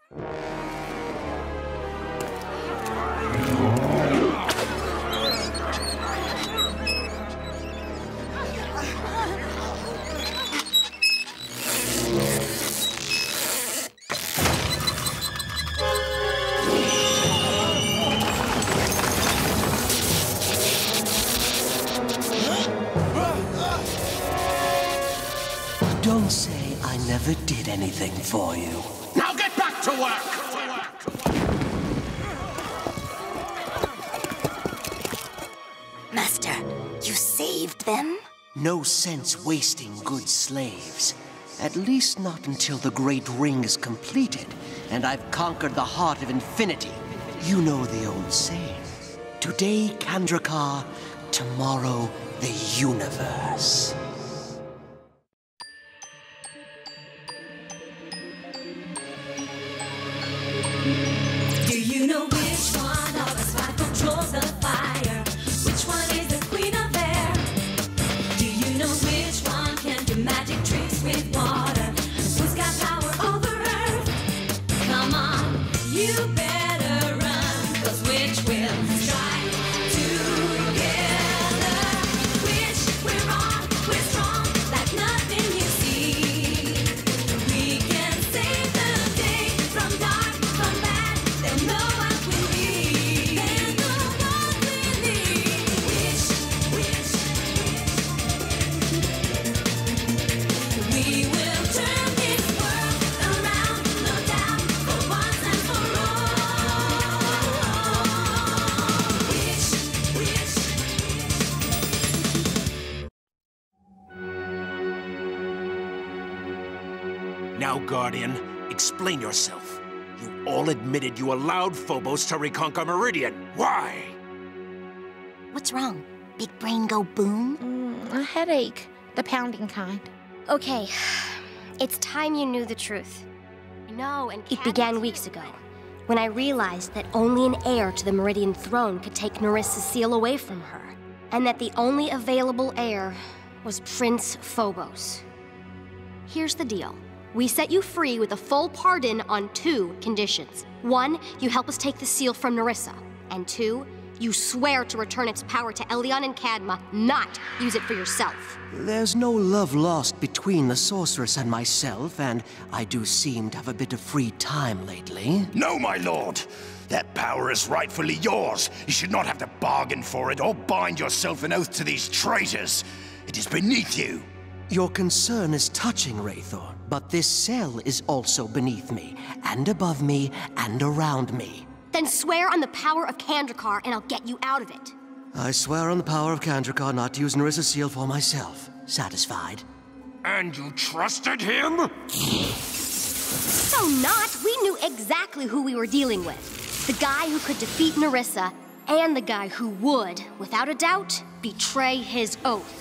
Don't say I never did anything for you. Now get back to work! Master, you saved them? No sense wasting good slaves. At least not until the Great Ring is completed, and I've conquered the heart of infinity. You know the old saying. Today, Kandrakar, tomorrow, the universe. Do you know which one of us five controls the fire? Which one is the queen of air? Do you know which one can do magic tricks with water? Who's got power over earth? Come on, you better run, 'cause which will strike together? Which we're on, we're strong, like nothing you see. We can save the day from dark, from bad. They'll know what we need. They'll know what we need. Which. We will turn this world around, no doubt, for once and for all. Which. Now, Guardian, explain yourself. You all admitted you allowed Phobos to reconquer Meridian. Why? What's wrong? Big brain go boom? A headache. The pounding kind. Okay, it's time you knew the truth. No, and it began weeks ago, when I realized that only an heir to the Meridian throne could take Nerissa's seal away from her, and that the only available heir was Prince Phobos. Here's the deal. We set you free with a full pardon on 2 conditions. 1, you help us take the seal from Nerissa, and 2, you swear to return its power to Elyon and Cadma, not use it for yourself. There's no love lost between the sorceress and myself, and I do seem to have a bit of free time lately. No, my lord! That power is rightfully yours. You should not have to bargain for it or bind yourself an oath to these traitors. It is beneath you. Your concern is touching, Raythor, but this cell is also beneath me, and above me, and around me. Then swear on the power of Kandrakar and I'll get you out of it. I swear on the power of Kandrakar not to use Nerissa's seal for myself. Satisfied? And you trusted him? So not. We knew exactly who we were dealing with. The guy who could defeat Nerissa, and the guy who would, without a doubt, betray his oath.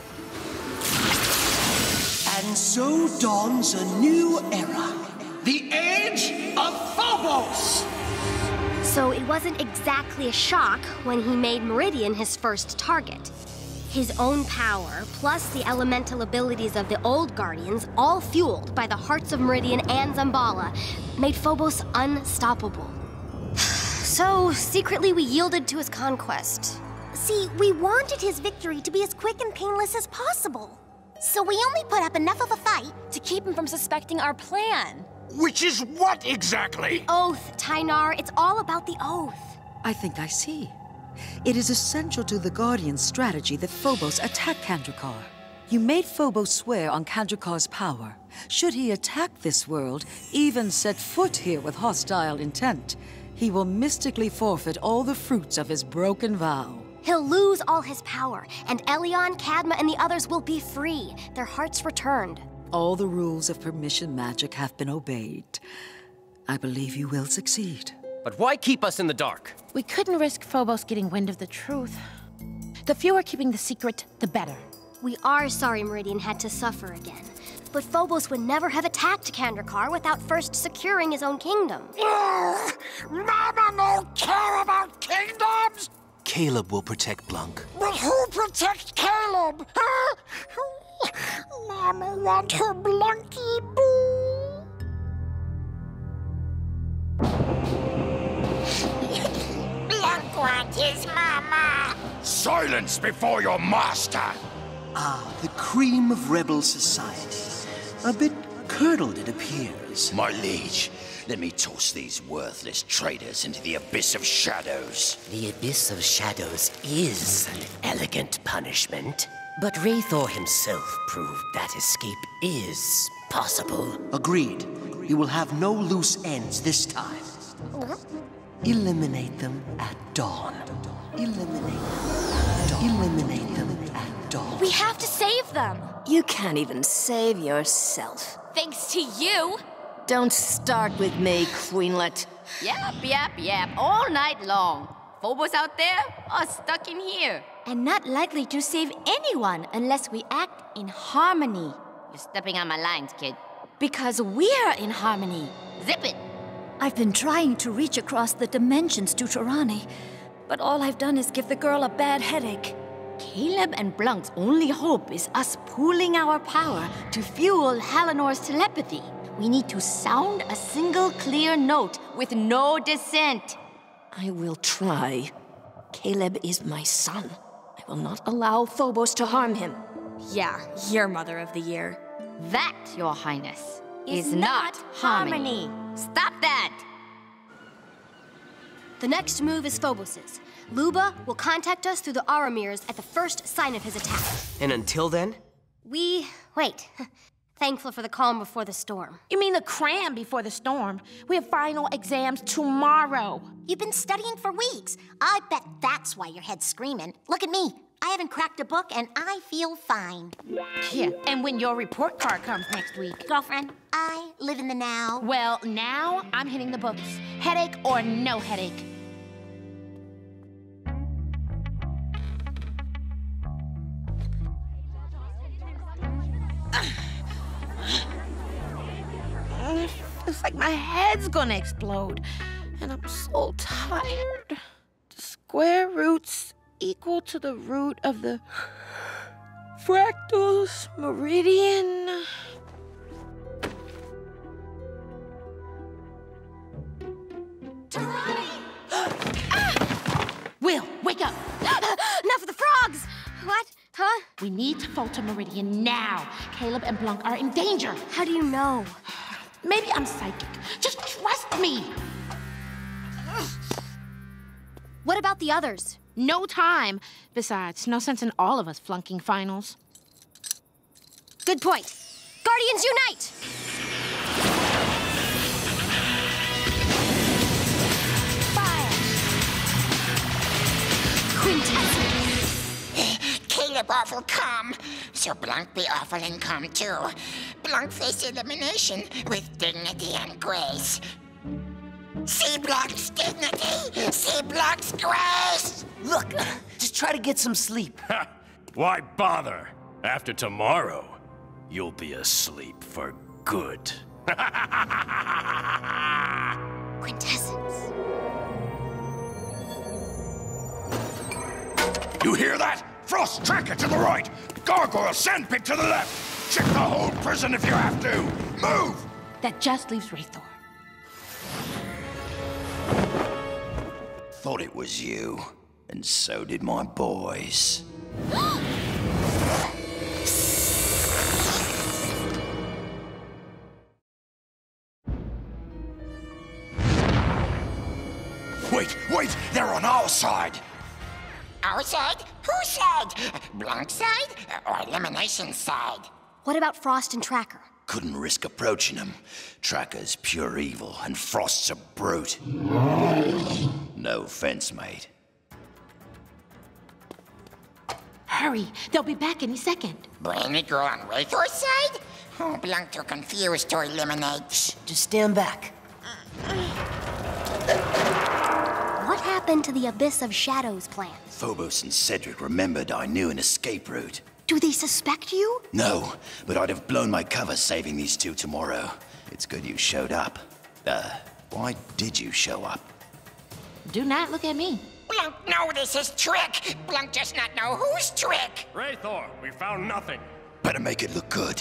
And so dawns a new era. The Age of Phobos! So it wasn't exactly a shock when he made Meridian his first target. His own power, plus the elemental abilities of the old Guardians, all fueled by the hearts of Meridian and Zambala, made Phobos unstoppable. So, secretly we yielded to his conquest. See, we wanted his victory to be as quick and painless as possible. So we only put up enough of a fight to keep him from suspecting our plan. Which is what exactly? Oath, Tynar. It's all about the oath. I think I see. It is essential to the Guardian's strategy that Phobos attack Kandrakar. You made Phobos swear on Kandrakar's power. Should he attack this world, even set foot here with hostile intent, he will mystically forfeit all the fruits of his broken vow. He'll lose all his power, and Elyon, Cadma, and the others will be free, their hearts returned. All the rules of permission magic have been obeyed. I believe you will succeed. But why keep us in the dark? We couldn't risk Phobos getting wind of the truth. The fewer keeping the secret, the better. We are sorry Meridian had to suffer again. But Phobos would never have attacked Kandrakar without first securing his own kingdom. Mama no care about kingdoms! Caleb will protect Blunk. But who protects Caleb? Huh? Mama want her Blunky boo. Silence before your master! Ah, the cream of rebel society. A bit curdled, it appears. My liege, let me toss these worthless traitors into the Abyss of Shadows. The Abyss of Shadows is an elegant punishment, but Raythor himself proved that escape is possible. Agreed. You will have no loose ends this time. Eliminate them at dawn. Eliminate them at dawn. Eliminate them at dawn. We have to save them. You can't even save yourself. Thanks to you. Don't start with me, Queenlet. Yap, all night long. Phobos out there or stuck in here. And not likely to save anyone unless we act in harmony. You're stepping on my lines, kid. Because we're in harmony. Zip it! I've been trying to reach across the dimensions to Taranee, but all I've done is give the girl a bad headache. Caleb and Blunk's only hope is us pooling our power to fuel Helenor's telepathy. We need to sound a single clear note with no dissent. I will try. Caleb is my son. I will not allow Phobos to harm him. Yeah, you're Mother of the Year. That, Your Highness, is not harmony. Stop that! The next move is Phobos's. Luba will contact us through the Altermeres at the first sign of his attack. And until then? Wait. Thankful for the calm before the storm. You mean the cram before the storm? We have final exams tomorrow. You've been studying for weeks. I bet that's why your head's screaming. Look at me. I haven't cracked a book and I feel fine. Yeah, and when your report card comes next week. Girlfriend, I live in the now. Well, now I'm hitting the books. Headache or no headache. It's like my head's gonna explode. And I'm so tired. The square root's equal to the root of the fractals meridian. Will, wake up! Enough of the frogs! What? Huh? We need to falter Meridian now. Caleb and Blunk are in danger. How do you know? Maybe I'm psychic. Just trust me. What about the others? No time. Besides, no sense in all of us flunking finals. Good point. Guardians unite! Fire! Quintessence! Caleb awful calm, so Blunk be awful and calm too. Blunk face elimination with dignity and grace. See Blunk's dignity! See Blunk's grace! Look, just try to get some sleep. Why bother? After tomorrow, you'll be asleep for good. Quintessence. You hear that? Frost Tracker to the right! Gargoyle Sandpit to the left! Check the whole prison if you have to! Move! That just leaves Raythor. Thought it was you. And so did my boys. Wait! They're on our side! Our side? Whose side? Blunk's side or elimination side? What about Frost and Tracker? Couldn't risk approaching them. Tracker's pure evil, and Frost's a brute. No offense, mate. Hurry, they'll be back any second. Brainy girl on Raythor's side? Oh, Blunk too confused to eliminate. Shh, just stand back. What happened to the Abyss of Shadows plan? Phobos and Cedric remembered I knew an escape route. Do they suspect you? No, but I'd have blown my cover saving these two tomorrow. It's good you showed up. Why did you show up? Do not look at me. Blunk know this is trick. Blunk does not know whose trick. Raythor, we found nothing. Better make it look good.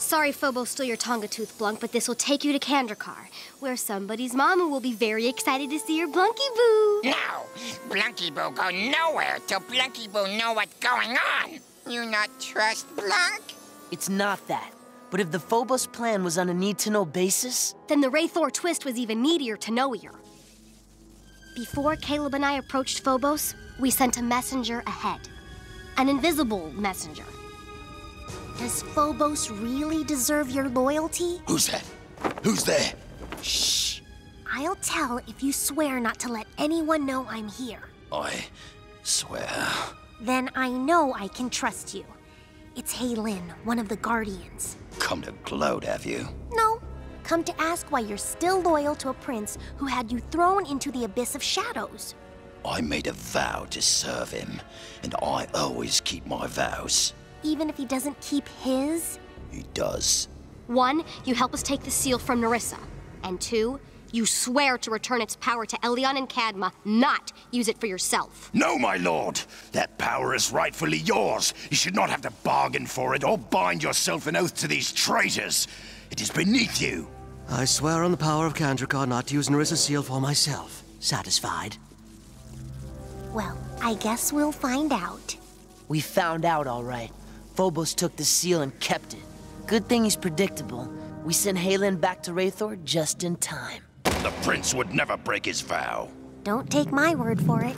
Sorry Phobos stole your Tonga Tooth, Blunk, but this will take you to Kandrakar, where somebody's mama will be very excited to see your Blunky Boo. No! Blunky Boo go nowhere till Blunky Boo know what's going on. You not trust Blunk? It's not that. But if the Phobos plan was on a need-to-know basis... Then the Wraithor twist was even needier to know-ier. Before Caleb and I approached Phobos, we sent a messenger ahead. An invisible messenger. Does Phobos really deserve your loyalty? Who's that? Who's there? Shh. I'll tell if you swear not to let anyone know I'm here. I swear. Then I know I can trust you. It's C.H.Y.K.N, one of the Guardians. Come to gloat, have you? No. Come to ask why you're still loyal to a prince who had you thrown into the abyss of shadows. I made a vow to serve him, and I always keep my vows. Even if he doesn't keep his? He does. 1, you help us take the seal from Nerissa. And 2, you swear to return its power to Elyon and Cadma, not use it for yourself. No, my lord! That power is rightfully yours. You should not have to bargain for it or bind yourself an oath to these traitors. It is beneath you. I swear on the power of Kandrakar not to use Nerissa's seal for myself. Satisfied? Well, I guess we'll find out. We found out, all right. Phobos took the seal and kept it. Good thing he's predictable. We sent C.H.Y.K.N back to Wraithor just in time. The prince would never break his vow. Don't take my word for it.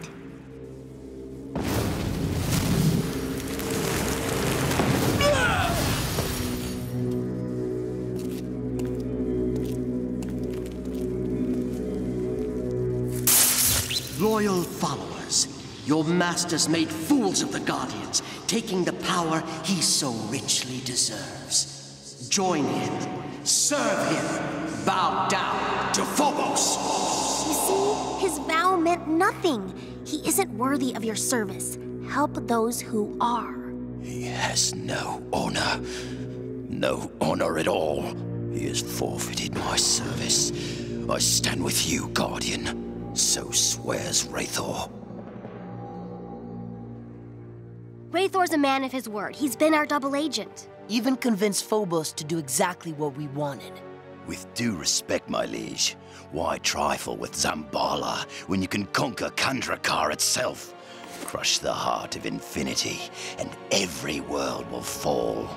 Loyal followers, your masters made fools of the Guardians, taking the power he so richly deserves. Join him, serve him, bow down to Phobos! You see, his vow meant nothing. He isn't worthy of your service. Help those who are. He has no honor. No honor at all. He has forfeited my service. I stand with you, Guardian. So swears Wraithor. Wraithor's a man of his word. He's been our double agent. Even convinced Phobos to do exactly what we wanted. With due respect, my liege, why trifle with Zambala when you can conquer Kandrakar itself? Crush the heart of infinity, and every world will fall.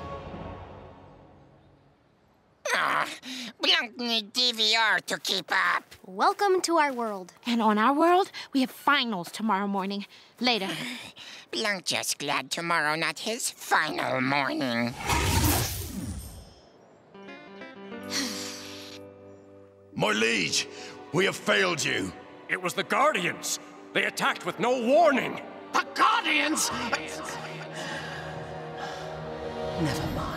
Blunk need DVR to keep up. Welcome to our world. And on our world, we have finals tomorrow morning. Later. Blunk just glad tomorrow not his final morning. My liege, we have failed you. It was the Guardians. They attacked with no warning. The Guardians? Never mind.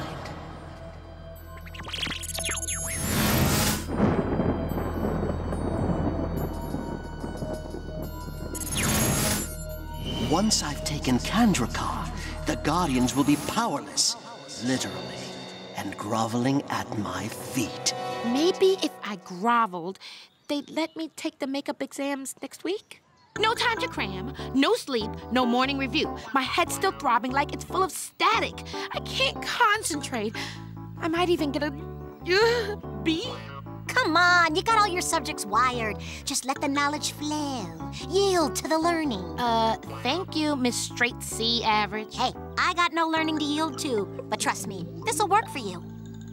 Once I've taken Kandrakar, the Guardians will be powerless, literally, and groveling at my feet. Maybe if I groveled, they'd let me take the makeup exams next week? No time to cram, no sleep, no morning review. My head's still throbbing like it's full of static. I can't concentrate. I might even get a B. Come on, you got all your subjects wired. Just let the knowledge flow. Yield to the learning. Thank you, Miss Straight C Average. Hey, I got no learning to yield to, but trust me, this'll work for you.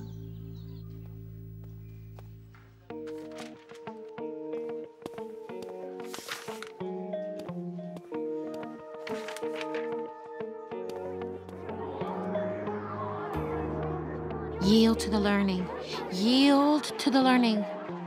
Yield to the learning. Yield to the learning.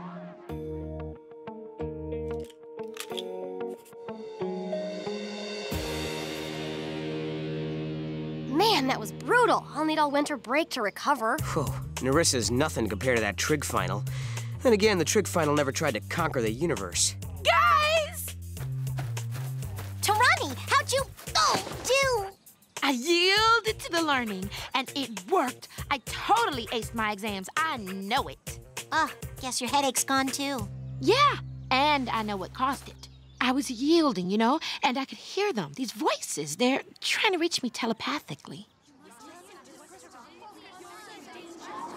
Man, that was brutal. I'll need all winter break to recover. Whew, Nerissa's nothing compared to that Trig final. And again, the Trig final never tried to conquer the universe. Guys! Taranee, how'd you do? I yielded to the learning, and it worked. I totally aced my exams. I know it. Guess your headache's gone too. Yeah, and I know what caused it. I was yielding, you know, and I could hear them. These voices, they're trying to reach me telepathically.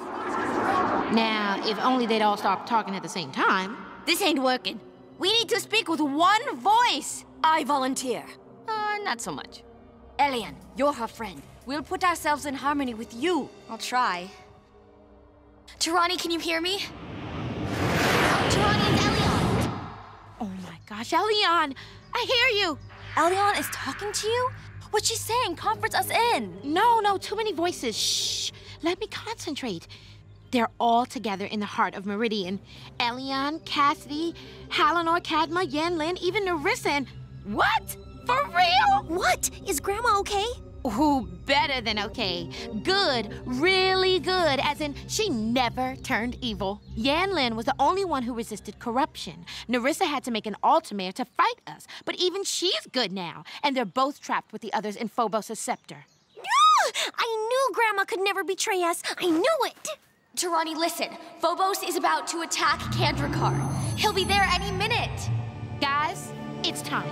Now, if only they'd all stop talking at the same time. This ain't working. We need to speak with one voice. I volunteer. Not so much. Elyon, you're her friend. We'll put ourselves in harmony with you. I'll try. Taranee, can you hear me? Taranee, it's Elyon. Oh my gosh, Elyon! I hear you! Elyon is talking to you? What's she saying? Comforts us in. No, too many voices. Shh. Let me concentrate. They're all together in the heart of Meridian. Elyon, Cassidy, Hallinor, Cadma, Yen, Lin, even Nerissa, and... What? For real? What? Is Grandma okay? Ooh, better than okay. Good, really good, as in she never turned evil. Yan Lin was the only one who resisted corruption. Nerissa had to make an Altermere to fight us, but even she's good now, and they're both trapped with the others in Phobos' scepter. I knew Grandma could never betray us. I knew it. Taranee, listen. Phobos is about to attack Kandrakar. He'll be there any minute. Guys, it's time.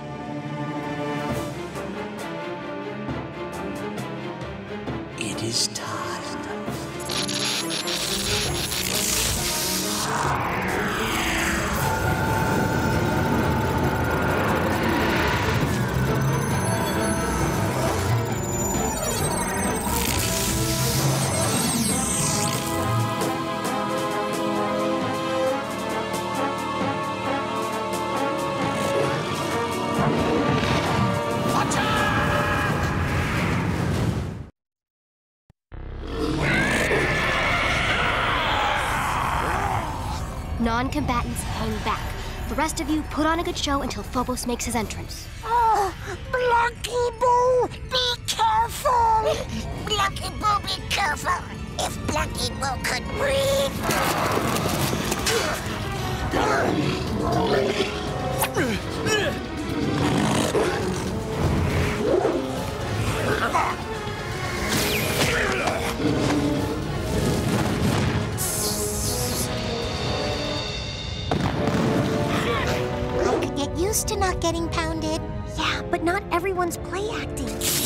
It is time. Non-combatants hang back. The rest of you put on a good show until Phobos makes his entrance. Oh, Blunky Boo, be careful! Blunky Boo, be careful! If Blunky Boo could breathe! Used to not getting pounded. Yeah, but not everyone's play acting.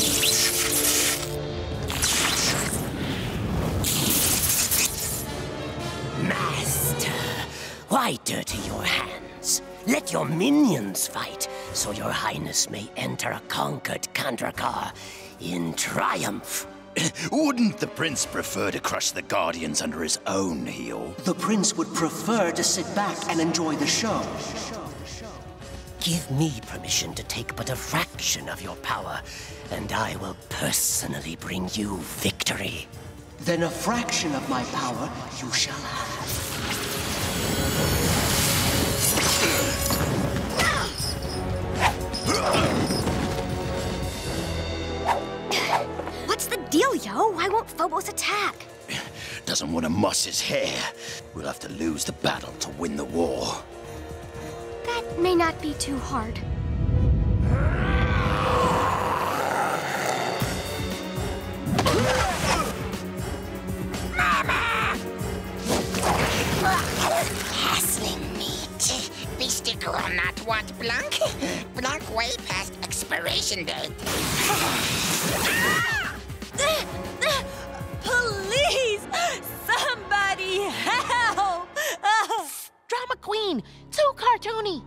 Master, why dirty your hands? Let your minions fight, so your highness may enter a conquered Kandrakar in triumph. Wouldn't the prince prefer to crush the Guardians under his own heel? The prince would prefer to sit back and enjoy the show. Give me permission to take but a fraction of your power, and I will personally bring you victory. Then a fraction of my power you shall have. What's the deal, yo? Why won't Phobos attack? Doesn't want to muss his hair. We'll have to lose the battle to win the war. That may not be too hard. Mama! Hassling meat. Beastie will not want Blunk. Blunk way past expiration date. Please! Somebody help! Drama queen! Too cartoony!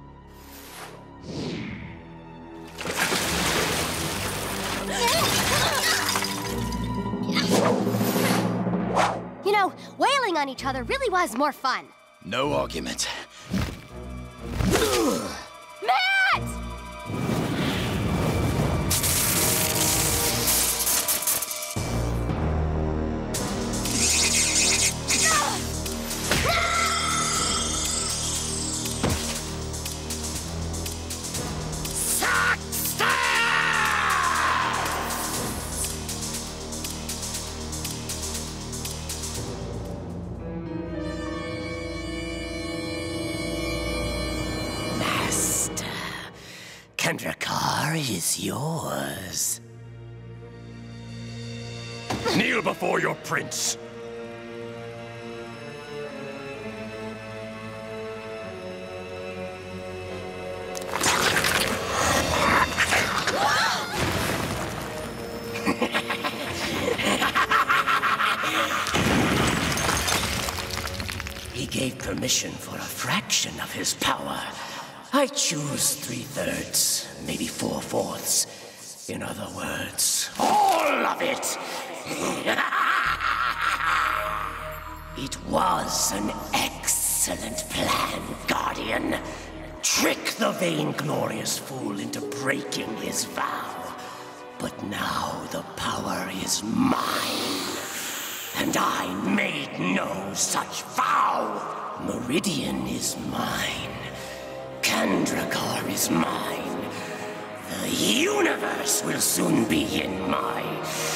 You know, wailing on each other really was more fun. No argument. Matt! Kandrakar is yours. Kneel before your prince. gave permission for a fraction of his power. I choose 3/3, maybe 4/4. In other words, all of it! It was an excellent plan, Guardian. Trick the vainglorious fool into breaking his vow. But now the power is mine. And I made no such vow. Meridian is mine. Kandrakar is mine. The universe will soon be in my